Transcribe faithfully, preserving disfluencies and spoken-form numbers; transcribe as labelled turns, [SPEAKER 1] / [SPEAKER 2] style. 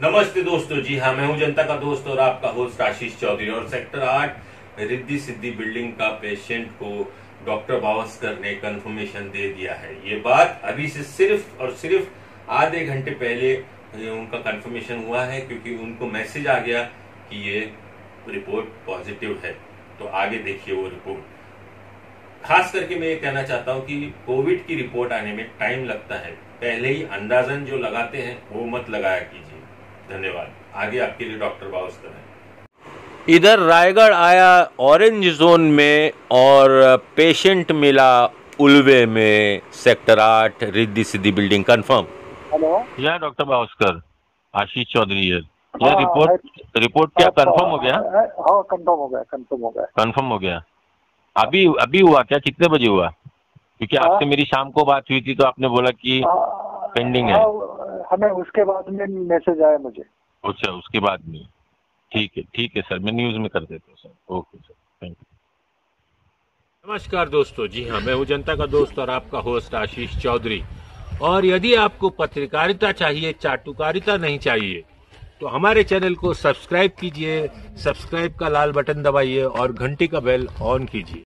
[SPEAKER 1] नमस्ते दोस्तों, जी हाँ, मैं हूं जनता का दोस्त और आपका होस्ट आशीष चौधरी। और सेक्टर आठ रिद्धि सिद्धि बिल्डिंग का पेशेंट को डॉक्टर बावस्कर ने कंफर्मेशन दे दिया है। ये बात अभी से सिर्फ और सिर्फ आधे घंटे पहले उनका कंफर्मेशन हुआ है, क्योंकि उनको मैसेज आ गया कि ये रिपोर्ट पॉजिटिव है। तो आगे देखिए वो रिपोर्ट। खास करके मैं ये कहना चाहता हूं कि कोविड की रिपोर्ट आने में टाइम लगता है, पहले ही अंदाजन जो लगाते हैं वो मत लगाया कीजिए। धन्यवाद। आगे आपके लिए डॉक्टर बावस्कर है।
[SPEAKER 2] इधर रायगढ़ आया ऑरेंज जोन में और पेशेंट मिला उल्वे में। सेक्टर आठ Riddhi Siddhi building confirm.
[SPEAKER 3] Hello,
[SPEAKER 2] यह डॉक्टर बावस्कर आशीष चौधरी है। यह रिपोर्ट रिपोर्ट क्या कंफर्म हो गया?
[SPEAKER 3] हाँ, कंफर्म हो गया कंफर्म हो गया
[SPEAKER 2] कंफर्म हो गया। अभी अभी हुआ क्या? कितने बजे हुआ? क्योंकि आपसे मेरी शाम को बात हुई थी तो आपने बोला कि पेंडिंग है।
[SPEAKER 3] हमें उसके बाद में मैसेज आया मुझे।
[SPEAKER 2] अच्छा, उसके बाद में। ठीक है ठीक है सर, मैं न्यूज में कर देता हूँ sir. Okay sir, thank you.
[SPEAKER 1] नमस्कार दोस्तों, जी हाँ, मैं हूं जनता का दोस्त और आपका होस्ट आशीष चौधरी। और यदि आपको पत्रकारिता चाहिए, चाटुकारिता नहीं चाहिए, तो हमारे चैनल को सब्सक्राइब कीजिए। सब्सक्राइब का लाल बटन दबाइए और घंटी का बेल ऑन कीजिए।